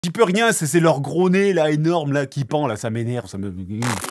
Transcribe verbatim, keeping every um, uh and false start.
J'y peux rien, c'est c'est leur gros nez là énorme là qui pend là, ça m'énerve, ça me